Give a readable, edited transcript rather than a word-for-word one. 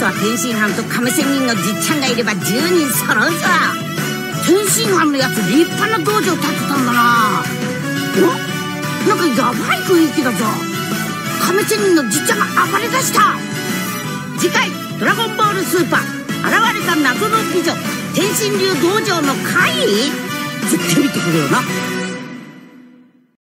とは天津飯と亀仙人のじっちゃんがいれば10人揃うさ。天津飯のやつ立派な道場建てたんだな。お、なんかヤバい雰囲気だぞ。亀仙人のじっちゃんが暴れ出した。次回「ドラゴンボールスーパー現れた謎の美女天津流道場の怪異」絶対見てくれよな。